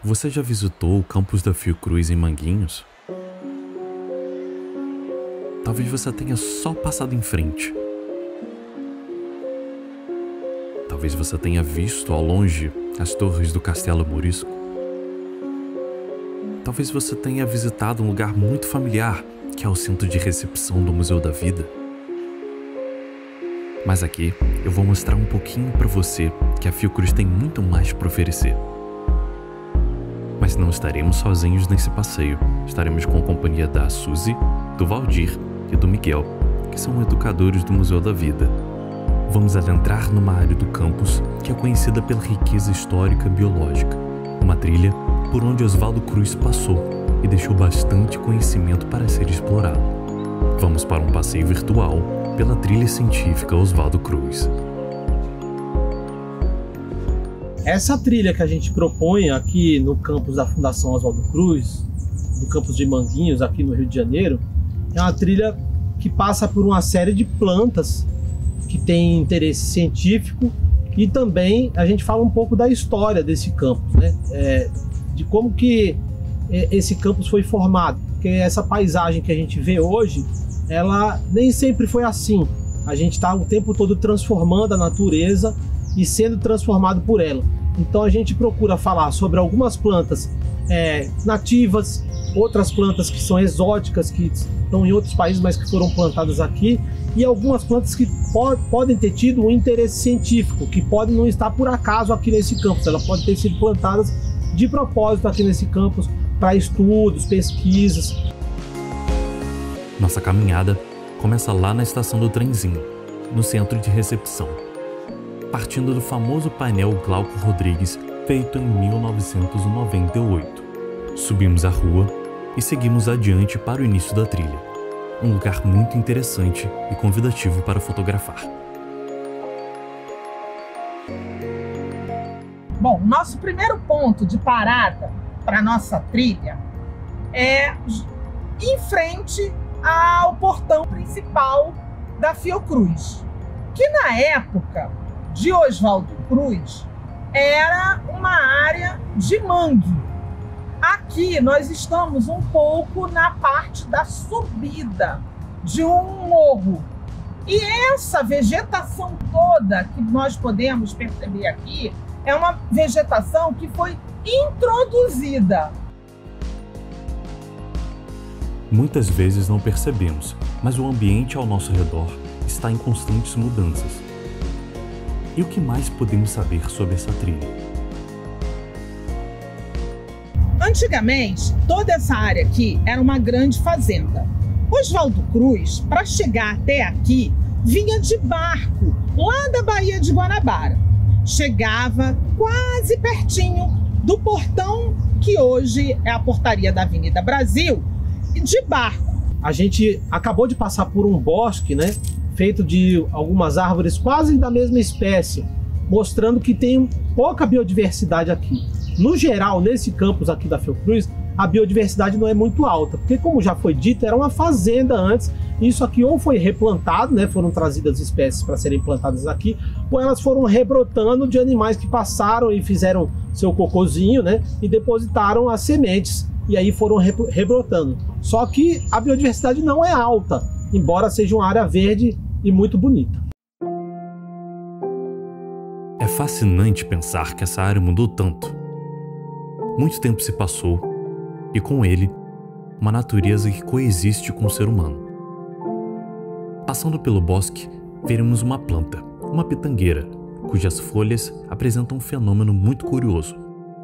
Você já visitou o campus da Fiocruz em Manguinhos? Talvez você tenha só passado em frente. Talvez você tenha visto ao longe as torres do Castelo Morisco. Talvez você tenha visitado um lugar muito familiar, que é o centro de recepção do Museu da Vida. Mas aqui eu vou mostrar um pouquinho para você que a Fiocruz tem muito mais para oferecer. Mas não estaremos sozinhos nesse passeio. Estaremos com a companhia da Suzy, do Valdir e do Miguel, que são educadores do Museu da Vida. Vamos adentrar numa área do campus que é conhecida pela riqueza histórica e biológica. Uma trilha por onde Oswaldo Cruz passou e deixou bastante conhecimento para ser explorado. Vamos para um passeio virtual pela trilha científica Oswaldo Cruz. Essa trilha que a gente propõe aqui no campus da Fundação Oswaldo Cruz, no campus de Manguinhos, aqui no Rio de Janeiro, é uma trilha que passa por uma série de plantas que tem interesse científico, e também a gente fala um pouco da história desse campus, né? De como que esse campus foi formado, porque essa paisagem que a gente vê hoje, ela nem sempre foi assim. A gente está o tempo todo transformando a natureza e sendo transformado por ela. Então a gente procura falar sobre algumas plantas nativas, outras plantas que são exóticas, que estão em outros países, mas que foram plantadas aqui, e algumas plantas que podem ter tido um interesse científico, que podem não estar por acaso aqui nesse campus. Elas podem ter sido plantadas de propósito aqui nesse campus para estudos, pesquisas. Nossa caminhada começa lá na estação do trenzinho, no centro de recepção, partindo do famoso painel Glauco Rodrigues, feito em 1998. Subimos a rua e seguimos adiante para o início da trilha, um lugar muito interessante e convidativo para fotografar. Bom, nosso primeiro ponto de parada para nossa trilha é em frente ao portão principal da Fiocruz, que na época de Oswaldo Cruz era uma área de mangue. Aqui nós estamos um pouco na parte da subida de um morro. E essa vegetação toda que nós podemos perceber aqui é uma vegetação que foi introduzida. Muitas vezes não percebemos, mas o ambiente ao nosso redor está em constantes mudanças. E o que mais podemos saber sobre essa trilha? Antigamente, toda essa área aqui era uma grande fazenda. Oswaldo Cruz, para chegar até aqui, vinha de barco, lá da Baía de Guanabara. Chegava quase pertinho do portão que hoje é a portaria da Avenida Brasil, de barco. A gente acabou de passar por um bosque, né, feito de algumas árvores quase da mesma espécie, mostrando que tem pouca biodiversidade aqui. No geral, nesse campus aqui da Fiocruz, a biodiversidade não é muito alta, porque, como já foi dito, era uma fazenda antes. Isso aqui ou foi replantado, né, foram trazidas espécies para serem plantadas aqui, ou elas foram rebrotando de animais que passaram e fizeram seu cocôzinho, né, e depositaram as sementes, e aí foram rebrotando. Só que a biodiversidade não é alta, embora seja uma área verde e muito bonita. É fascinante pensar que essa área mudou tanto. Muito tempo se passou, e com ele, uma natureza que coexiste com o ser humano. Passando pelo bosque, veremos uma planta, uma pitangueira, cujas folhas apresentam um fenômeno muito curioso.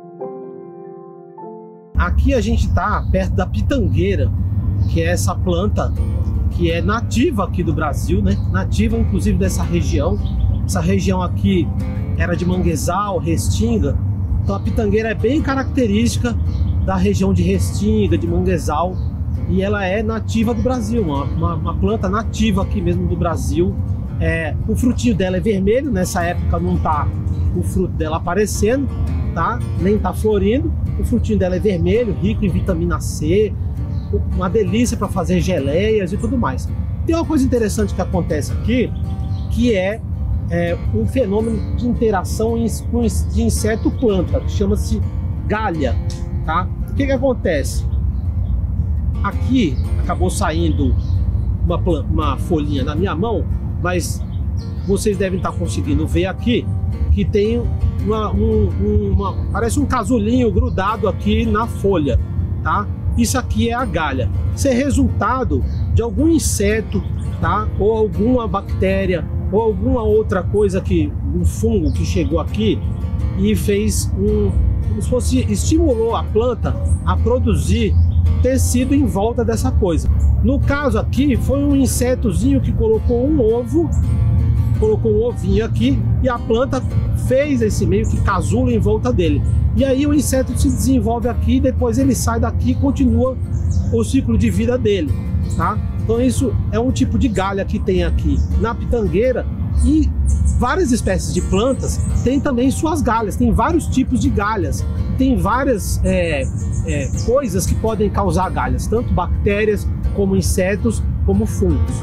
Aqui a gente está perto da pitangueira, que é essa planta que é nativa aqui do Brasil, né? Nativa inclusive dessa região. Essa região aqui era de manguezal, restinga. Então a pitangueira é bem característica da região de restinga, de manguezal, e ela é nativa do Brasil, uma planta nativa aqui mesmo do Brasil. O frutinho dela é vermelho, nessa época não está o fruto dela aparecendo, tá? Nem está florindo. O frutinho dela é vermelho, rico em vitamina C, uma delícia para fazer geleias e tudo mais. Tem uma coisa interessante que acontece aqui, que é um fenômeno de interação de inseto-planta, que chama-se galha, tá? O que acontece? Aqui acabou saindo uma folhinha na minha mão, mas vocês devem estar conseguindo ver aqui que tem parece um casulinho grudado aqui na folha, tá? Isso aqui é a galha. Isso é resultado de algum inseto, tá? Ou alguma bactéria, ou alguma outra coisa um fungo que chegou aqui e fez como se fosse, estimulou a planta a produzir tecido em volta dessa coisa. No caso aqui, foi um insetozinho que colocou um ovinho aqui e a planta fez esse meio que casulo em volta dele. E aí o inseto se desenvolve aqui, depois ele sai daqui e continua o ciclo de vida dele, tá? Então isso é um tipo de galha que tem aqui na pitangueira, e várias espécies de plantas têm também suas galhas, tem vários tipos de galhas, tem várias coisas que podem causar galhas, tanto bactérias como insetos, como fungos.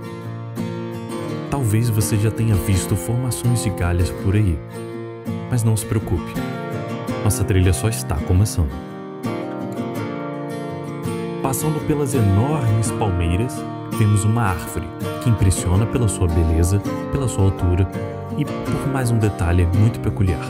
Talvez você já tenha visto formações de galhas por aí, mas não se preocupe, nossa trilha só está começando. Passando pelas enormes palmeiras, vemos uma árvore que impressiona pela sua beleza, pela sua altura e por mais um detalhe muito peculiar.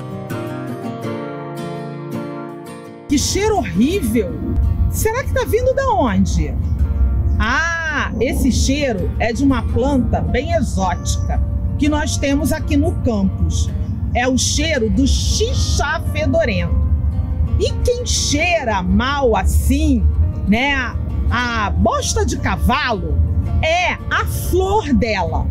Que cheiro horrível! Será que tá vindo da onde? Ah, esse cheiro é de uma planta bem exótica que nós temos aqui no campus. É o cheiro do xixá fedorento. E quem cheira mal assim, né, a bosta de cavalo, é a flor dela.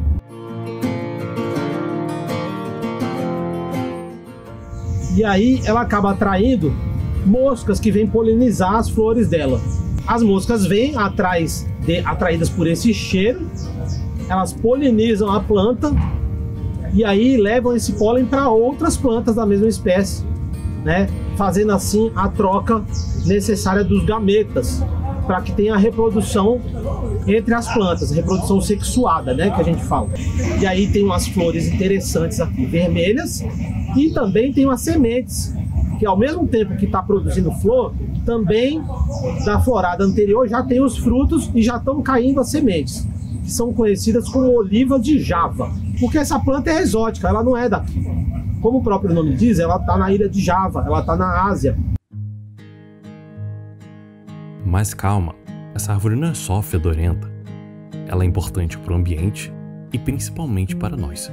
E aí ela acaba atraindo moscas que vêm polinizar as flores dela. As moscas vêm atraídas por esse cheiro, elas polinizam a planta e aí levam esse pólen para outras plantas da mesma espécie, né? Fazendo assim a troca necessária dos gametas para que tenha a reprodução entre as plantas, reprodução sexuada, né, que a gente fala. E aí tem umas flores interessantes aqui, vermelhas, e também tem umas sementes, que ao mesmo tempo que está produzindo flor, também da florada anterior já tem os frutos e já estão caindo as sementes, que são conhecidas como oliva de Java, porque essa planta é exótica, ela não é daqui. Como o próprio nome diz, ela está na ilha de Java, ela está na Ásia. Mas calma, essa árvore não é só fedorenta, ela é importante para o ambiente e principalmente para nós.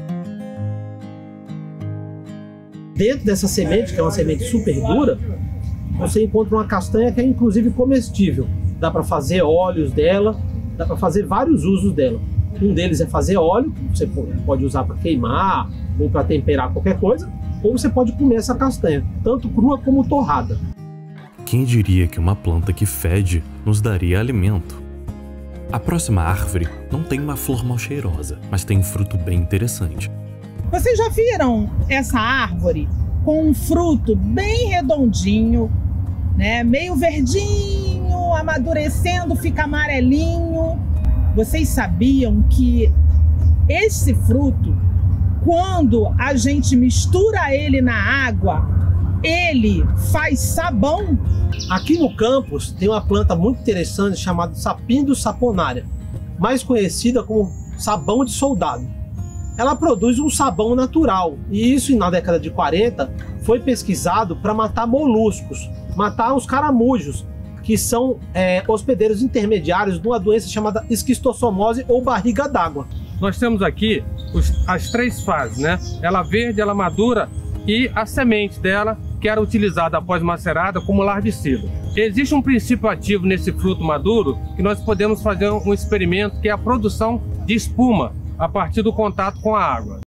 Dentro dessa semente, que é uma semente super dura, você encontra uma castanha que é inclusive comestível. Dá para fazer óleos dela, dá para fazer vários usos dela. Um deles é fazer óleo, que você pode usar para queimar ou para temperar qualquer coisa, ou você pode comer essa castanha, tanto crua como torrada. Quem diria que uma planta que fede nos daria alimento? A próxima árvore não tem uma flor mal cheirosa, mas tem um fruto bem interessante. Vocês já viram essa árvore com um fruto bem redondinho, né? Meio verdinho, amadurecendo, fica amarelinho. Vocês sabiam que esse fruto, quando a gente mistura ele na água, ele faz sabão? Aqui no campus tem uma planta muito interessante chamada Sapindus saponaria, mais conhecida como sabão de soldado. Ela produz um sabão natural, e isso na década de 40 foi pesquisado para matar moluscos, matar os caramujos, que são hospedeiros intermediários de uma doença chamada esquistossomose ou barriga d'água. Nós temos aqui as três fases, né? Ela verde, ela madura e a semente dela, que era utilizada após macerada como larvicida. Existe um princípio ativo nesse fruto maduro que nós podemos fazer um experimento, que é a produção de espuma a partir do contato com a água.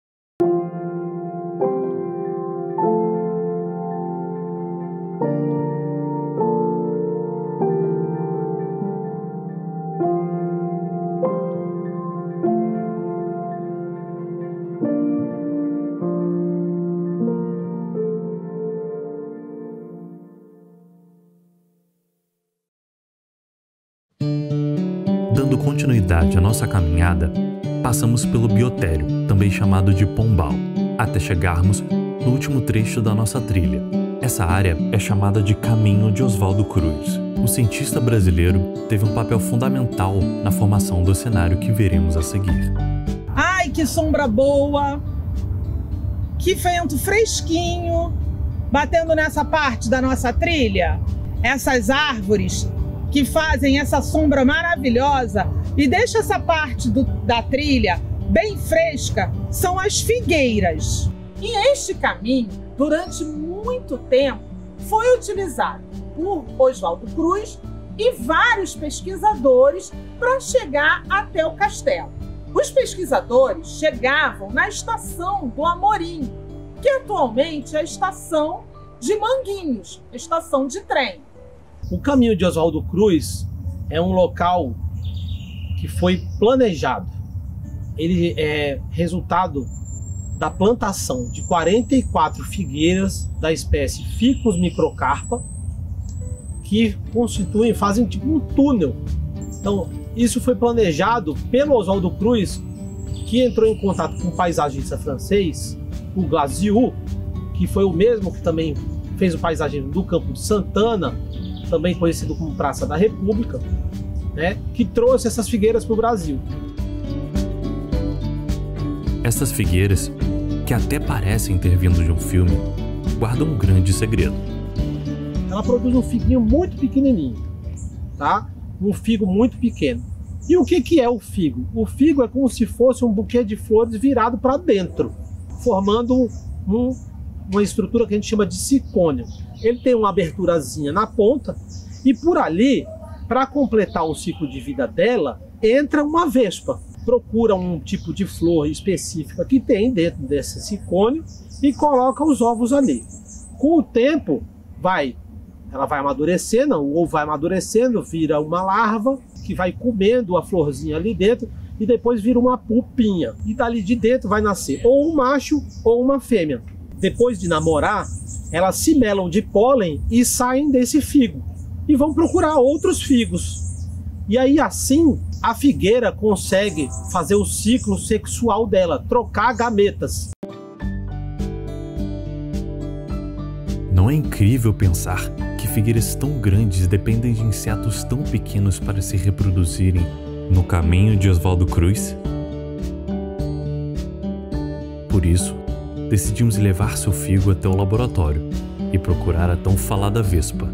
Dando continuidade à nossa caminhada, passamos pelo biotério, também chamado de pombal, até chegarmos no último trecho da nossa trilha. É Essa área é chamada de Caminho de Oswaldo Cruz. O cientista brasileiro teve um papel fundamental na formação do cenário que veremos a seguir. Ai, que sombra boa! Que vento fresquinho batendo nessa parte da nossa trilha. Essas árvores que fazem essa sombra maravilhosa e deixa essa parte da trilha bem fresca são as figueiras. E este caminho, durante muito tempo, foi utilizado por Oswaldo Cruz e vários pesquisadores para chegar até o castelo. Os pesquisadores chegavam na estação do Amorim, que atualmente é a estação de Manguinhos, a estação de trem. O Caminho de Oswaldo Cruz é um local que foi planejado. Ele é resultado da plantação de 44 figueiras da espécie Ficus microcarpa, que fazem tipo um túnel. Então, isso foi planejado pelo Oswaldo Cruz, que entrou em contato com um paisagista francês, o Glaziou, que foi o mesmo que também fez o paisagismo do Campo de Santana, também conhecido como Praça da República, né, que trouxe essas figueiras para o Brasil. Essas figueiras, que até parecem ter vindo de um filme, guardam um grande segredo. Ela produz um figuinho muito pequenininho, tá? Um figo muito pequeno. E o que é o figo? O figo é como se fosse um buquê de flores virado para dentro, formando uma estrutura que a gente chama de sicônio. Ele tem uma aberturazinha na ponta e por ali, para completar o ciclo de vida dela, entra uma vespa. Procura um tipo de flor específica que tem dentro desse sicônio e coloca os ovos ali. Com o tempo, ela vai amadurecendo, o ovo vai amadurecendo, vira uma larva que vai comendo a florzinha ali dentro e depois vira uma pupinha. E dali de dentro vai nascer ou um macho ou uma fêmea. Depois de namorar, elas se melam de pólen e saem desse figo e vão procurar outros figos. E aí assim a figueira consegue fazer o ciclo sexual dela, trocar gametas. Não é incrível pensar que figueiras tão grandes dependem de insetos tão pequenos para se reproduzirem no Caminho de Oswaldo Cruz? Por isso, decidimos levar seu figo até o laboratório e procurar a tão falada vespa.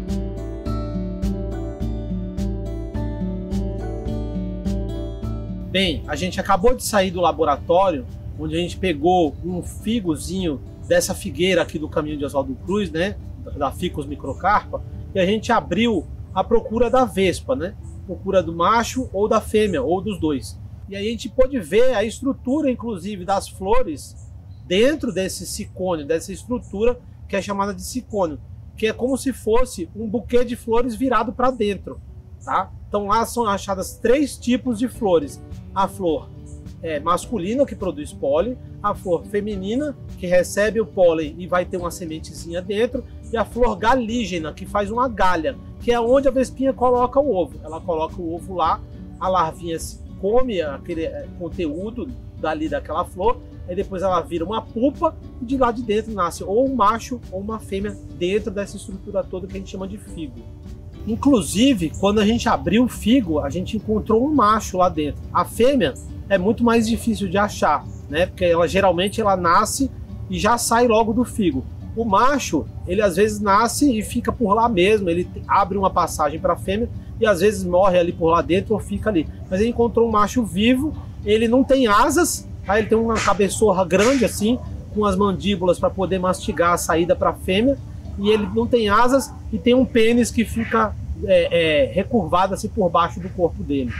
Bem, a gente acabou de sair do laboratório, onde a gente pegou um figozinho dessa figueira aqui do Caminho de Oswaldo Cruz, né, da Ficus microcarpa, e a gente abriu a procura da vespa, né, procura do macho ou da fêmea, ou dos dois. E aí a gente pôde ver a estrutura, inclusive, das flores dentro desse sicônio, dessa estrutura que é chamada de sicônio, que é como se fosse um buquê de flores virado para dentro, tá? Então lá são achadas 3 tipos de flores. A flor masculina, que produz pólen, a flor feminina, que recebe o pólen e vai ter uma sementezinha dentro, e a flor galígena, que faz uma galha, que é onde a vespinha coloca o ovo. Ela coloca o ovo lá, a larvinha come aquele conteúdo daquela flor, e depois ela vira uma pupa, e de lá de dentro nasce ou um macho ou uma fêmea dentro dessa estrutura toda que a gente chama de figo. Inclusive, quando a gente abriu o figo, a gente encontrou um macho lá dentro. A fêmea é muito mais difícil de achar, né? Porque ela geralmente nasce e já sai logo do figo. O macho, ele às vezes nasce e fica por lá mesmo, ele abre uma passagem para a fêmea e às vezes morre ali por lá dentro ou fica ali. Mas ele encontrou um macho vivo, ele não tem asas, tá? Ele tem uma cabeçorra grande assim, com as mandíbulas para poder mastigar a saída para a fêmea, e ele não tem asas e tem um pênis que fica recurvado assim por baixo do corpo dele.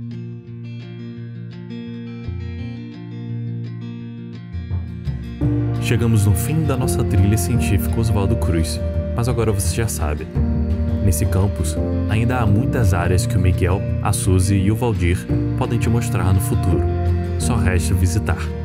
Chegamos no fim da nossa trilha científica Oswaldo Cruz, mas agora você já sabe. Nesse campus, ainda há muitas áreas que o Miguel, a Suzy e o Valdir podem te mostrar no futuro. Só resta visitar.